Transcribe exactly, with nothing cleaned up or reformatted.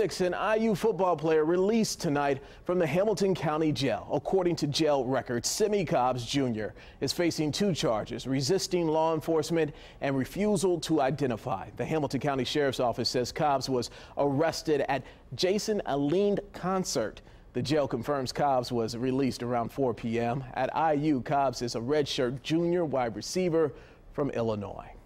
An I U football player released tonight from the Hamilton County Jail. According to jail records, Simi Cobbs Junior is facing two charges: resisting law enforcement and refusal to identify. The Hamilton County Sheriff's Office says Cobbs was arrested at Jason Aldean concert. The jail confirms Cobbs was released around four p m At I U, Cobbs is a redshirt junior wide receiver from Illinois.